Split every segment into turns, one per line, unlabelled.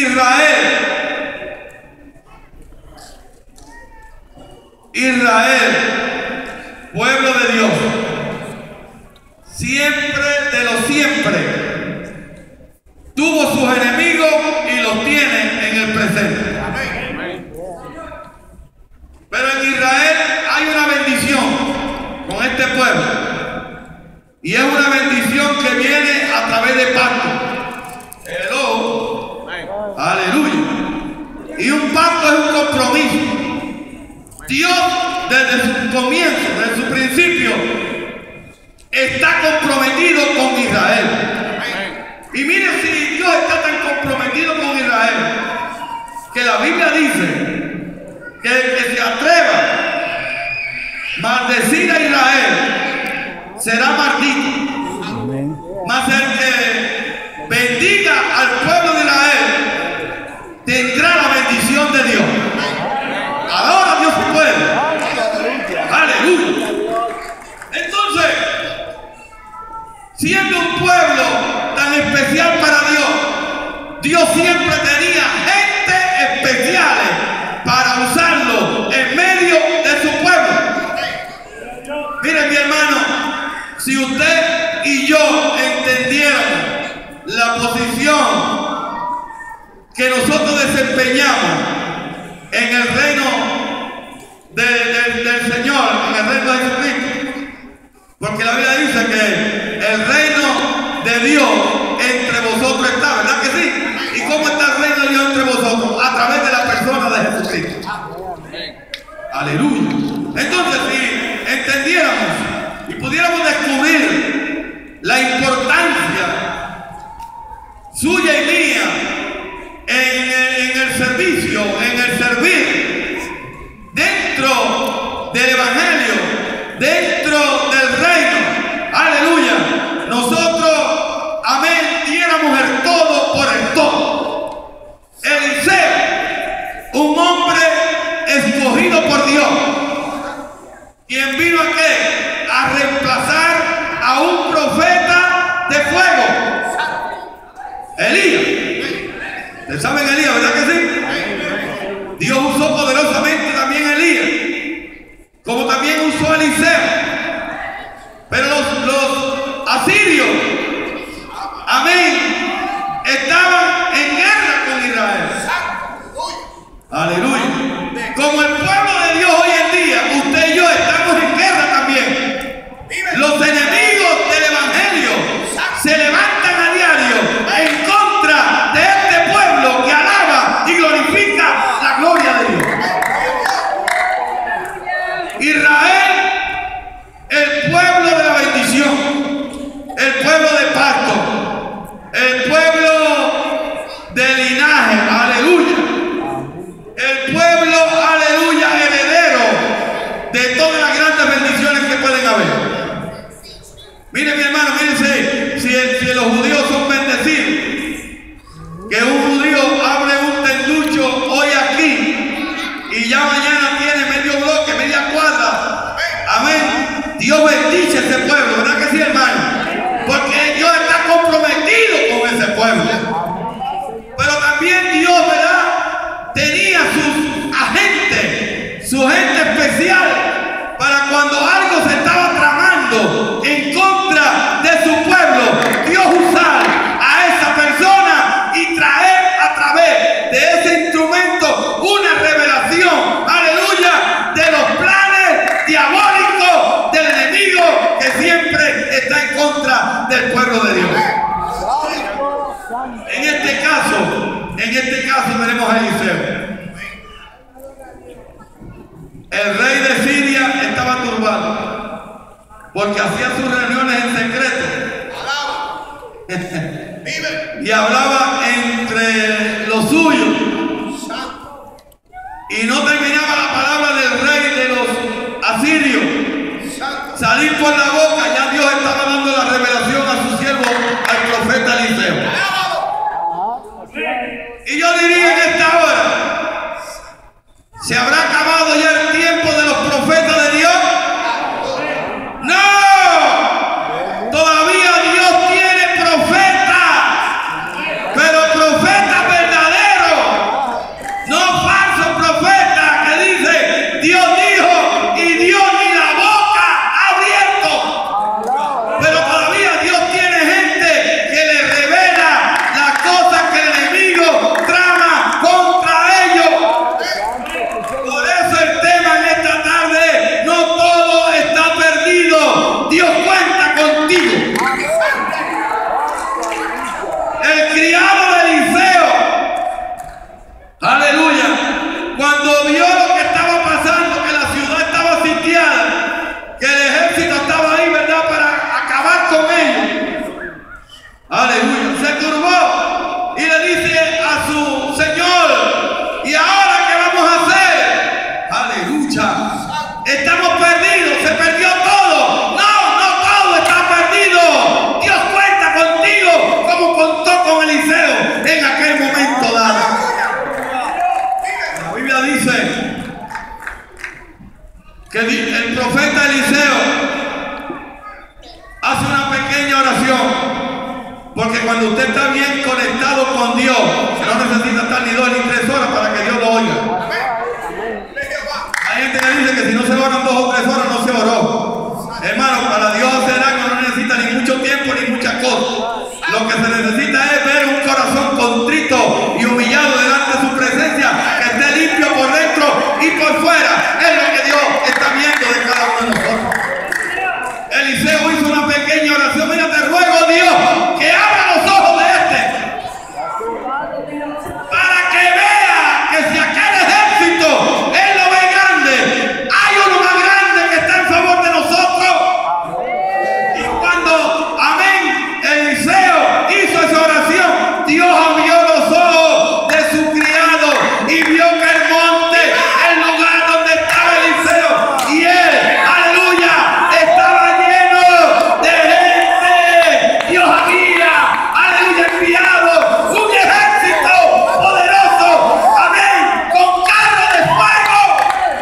Israel, pueblo de Dios, siempre de los siempre, tuvo sus enemigos y los tiene en el presente. Pero en Israel hay una bendición con este pueblo, y es una bendición que viene a través de pacto. Hello. Aleluya. Y un pacto es un compromiso. Dios desde su comienzo, desde su principio, está comprometido con Israel. Y mire, si Dios está tan comprometido con Israel, que la Biblia dice que el que se atreva a maldecir a Israel será maldito. Mas el que bendiga al pueblo de Israel tendrá la bendición de Dios. Ahora Dios puede. Aleluya. Entonces, siendo un pueblo tan especial para Dios, Dios siempre tenía gente especiales para usarlo en medio de su pueblo. Miren, mi hermano, si usted y yo entendiéramos la posición que nosotros desempeñamos en el reino del Señor, en el reino de Jesucristo, porque la Biblia dice que el reino de Dios entre vosotros está, ¿verdad que sí? ¿Y cómo está el reino de Dios entre vosotros? A través de la persona de Jesucristo. Aleluya. Entonces, si entendiéramos y pudiéramos descubrir la importancia suya y mía en el servicio, en el servir, dentro del evangelio, dentro del reino, aleluya, nosotros, amén, diéramos el todo por el todo. Eliseo, un hombre escogido por Dios, quien vino a qué? A reemplazar a un profeta de fuego, Elías. ¿Ustedes saben Elías, verdad que sí? Dios usó poderosamente también a Elías, como también usó a Eliseo. Pero los asirios, amén, estaban en guerra con Israel. Aleluya. Como el pueblo de Dios hoy en día, usted y yo estamos en guerra también. Los enemigos del evangelio se levantan a diario en contra de este pueblo que alaba y glorifica la gloria de Dios. Israel, el pueblo de la bendición, el pueblo de pacto, el pueblo de linaje, aleluya, el pueblo, aleluya, heredero de todas las grandes bendiciones que pueden haber. Mire, mi hermano, mírense, si los judíos son bendecidos, que un judío abre un tenducho hoy aquí y ya mañana tiene medio bloque, media cuadra, amén, Dios bendice a ese pueblo, ¿verdad que sí, hermano? Porque Dios está comprometido con ese pueblo. Pero también Dios, ¿verdad?, tenía sus agentes, su gente especial, para cuando algo se estaba tramando en contra de su pueblo, Dios usar a esa persona y traer a través de ese instrumento una revelación, aleluya, de los planes diabólicos del enemigo que siempre está en contra del pueblo de Dios. En este caso tenemos a Eliseo. El rey de Siria estaba turbado porque hacía sus reuniones en secreto y hablaba entre los suyos y no terminaba la palabra del rey de los asirios salir por la boca. Ya Dios estaba dando la revelación a su siervo, al profeta Eliseo. Y yo diría en esta hora, ¿se habrá acabado ya el tiempo de los profetas de Dios? ¡No! Todavía Dios tiene profetas, pero se perdió todo. No, no todo está perdido. Dios cuenta contigo como contó con Eliseo en aquel momento dado. La Biblia dice que el profeta Eliseo hace una pequeña oración, porque cuando usted está bien conectado con Dios, no necesita estar ni 2 ni 3 horas para que Dios lo oiga. Hay gente que dice que si no se oran 2 o 3 horas no se oró. Hermano, para Dios hacer algo no necesita ni mucho tiempo ni muchas cosas. Lo que se necesita es ver un corazón contrito y humillado delante de su presencia, que esté limpio por dentro y por fuera. Es lo que Dios está viendo de cada uno de nosotros. Eliseo hizo una pequeña oración. Mira, te ruego, Dios, que abra los ojos de para que vea que si aquel ejército él lo ve grande, hay uno más grande que está en favor de nosotros. Y cuando, amén, Eliseo hizo esa oración, Dios abrió los ojos de su criado y vio que el monte, el lugar donde estaba Eliseo y él, aleluya, estaba lleno de gente. Dios había, aleluya, enviado un ejército poderoso, amén, con carros de fuego.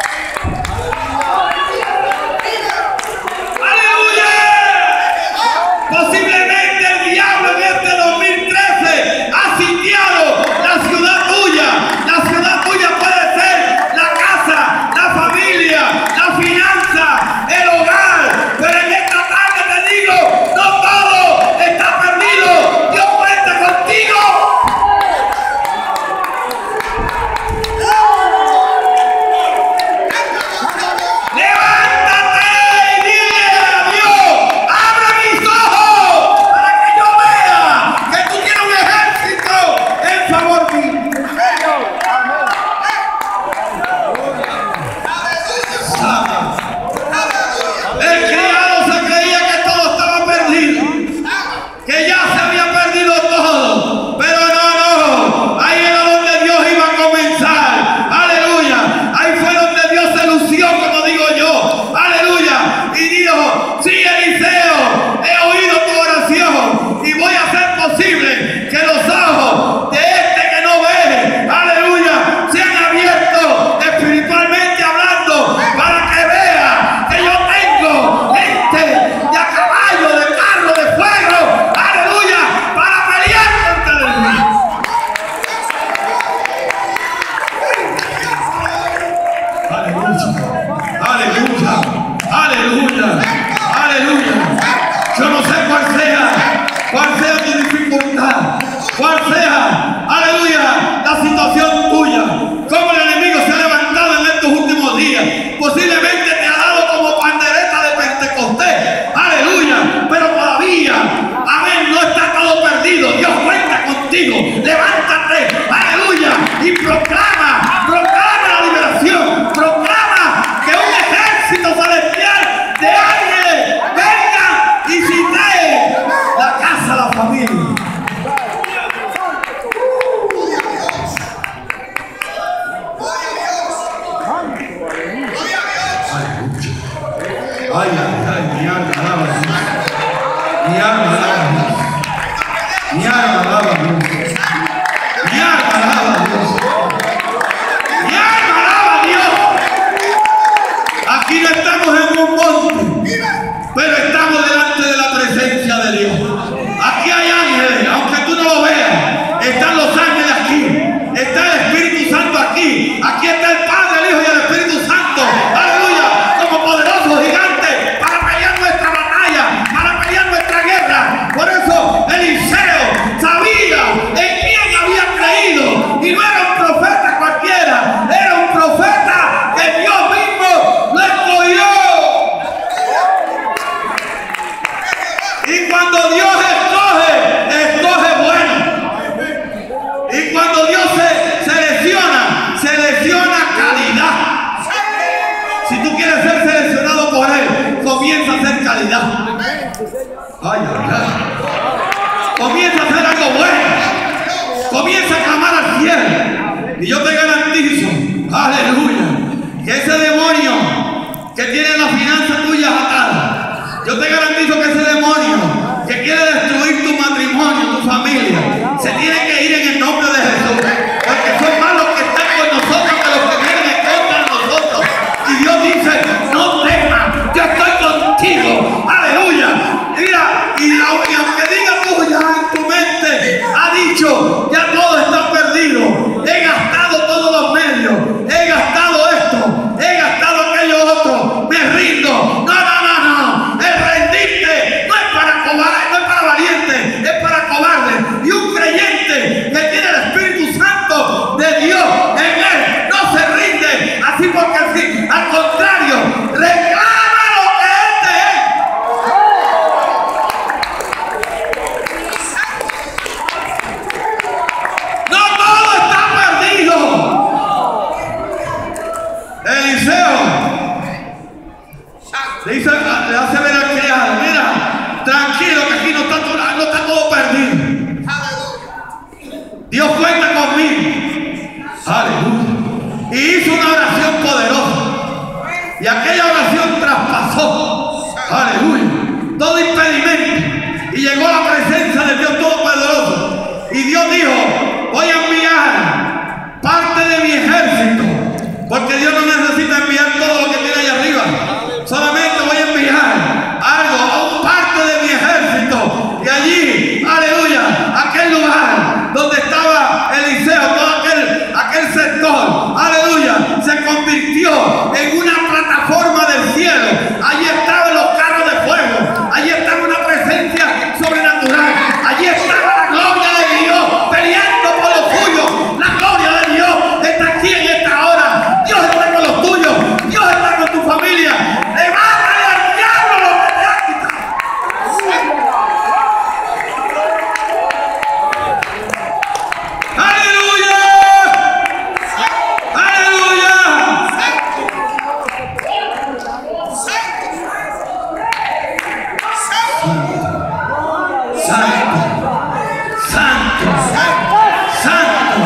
Aleluya. Posiblemente el diablo en este 2013 ha sitiado la ciudad tuya. La ciudad tuya puede ser la casa, la familia, la finanza, el hogar. Pero en esta tarde te digo, no todo está perdido. Dios cuenta contigo. Levántate y dile a Dios, abre mis ojos para que yo vea que tú tienes un ejército en favor mío. El criado se creía que todo estaba perdido, que ya se había perdido todo, pero no, ahí era donde Dios iba a comenzar, aleluya, ahí fue donde Dios se lució, como digo yo, aleluya, y dijo, sí, Eliseo, he oído tu oración y voy a hacer posible que los ojos de este que no ve, aleluya, sean abiertos espiritualmente hablando, para que vea que yo tengo gente de a caballo, de carro, de fuego, aleluya, para pelear contra el enemigo. Aleluya, aleluya, aleluya. Yo no sé cuál sea tu dificultad, cuál sea, aleluya, la situación tuya, cómo el enemigo se ha levantado en estos últimos días. Posiblemente te ha dado como pandereta de Pentecostés, aleluya, pero todavía, amén, no está todo perdido. Dios cuenta contigo. Levántate, aleluya, y proclama la liberación, proclama que un ejército celestial de ángeles venga y visite la casa, la familia. Ay, mi alma alaba a Dios. Mi alma alaba a Dios. Mi alma alaba a Dios. Mi alma alaba a Dios. Mi alma alaba a Dios. Aquí no estamos en un monte, pero estamos delante de la presencia de Dios. Aquí hay ángeles, aunque tú no lo veas. Están los ángeles aquí. Está el Espíritu Santo aquí. Aquí está el Padre, el Hijo y el Espíritu Santo. Aleluya. Como poderosos gigantes para pelear nuestra batalla, para pelear nuestra guerra. Por eso Eliseo sabía en quién había creído. Y no era un profeta cualquiera. Era un profeta que Dios mismo lo escogió. Y cuando Dios escoge bueno. Y cuando Dios selecciona calidad. Si tú quieres ser seleccionado por Él, comienza a hacer calidad. Ay, ay, ay. Comienza a hacer algo bueno. Comienza a clamar al cielo. Y yo te garantizo, aleluya, que ese demonio que tiene la finanza tuya Yo te garantizo que ese demonio que quiere destruir tu matrimonio, tu familia, se tiene que ir en el nombre de Jesús. Porque son más los que están con nosotros que los que vienen en contra de nosotros. Y Dios dice, no temas, yo estoy contigo. Aleluya. Mira, y aunque diga tú ya en tu mente, ha dicho, ya todo está perdido. He gastado todos los medios. He gastado esto. He gastado aquello otro. Me rindo. No. El rendirte no es para cobarde, no es para valiente, es para cobarde. Y un creyente que tiene el Espíritu Santo de Dios en él no se rinde así porque sí. Al contrario, reclama lo que es de él. No todo está perdido. Eliseo le hace ver al criado, mira, tranquilo que aquí no está todo perdido. Dios cuenta conmigo. Aleluya. Y hizo una oración poderosa. Y aquella oración traspasó. Aleluya. Todo impedimento. Y llegó a la presencia del Dios Todopoderoso. Y Dios dijo, voy a enviar parte de mi ejército. Porque Dios no necesita enviar todo lo que tiene allá arriba. Solamente voy a enviar algo, a un parte de mi ejército. Y allí, aleluya, aquel lugar donde estaba Eliseo, todo aquel sector, aleluya, se convirtió en una plataforma del cielo. Allí estaban los carros de fuego. Allí estaba una presencia sobrenatural. Allí estaba la gloria de Dios peleando por los tuyos. La gloria de Dios está aquí en esta hora. Dios está con los tuyos. Dios está con tu familia. Levántale al diablo lo que te ha quitado. ¡Aleluya! ¡Aleluya! Santo, santo, santo.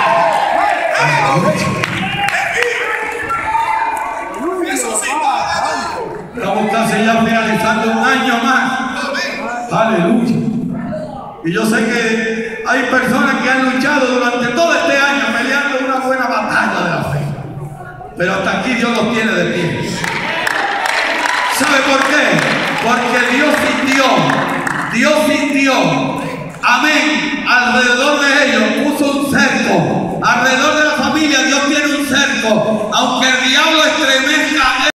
Estamos casi ya finalizando un año más. Aleluya. Y yo sé que hay personas que han luchado durante todo este año peleando una buena batalla de la fe. Pero hasta aquí Dios los tiene de pie. ¿Sabe por qué? Porque Dios sintió, amén, alrededor de ellos puso un cerco. Alrededor de la familia Dios tiene un cerco. Aunque el diablo estremezca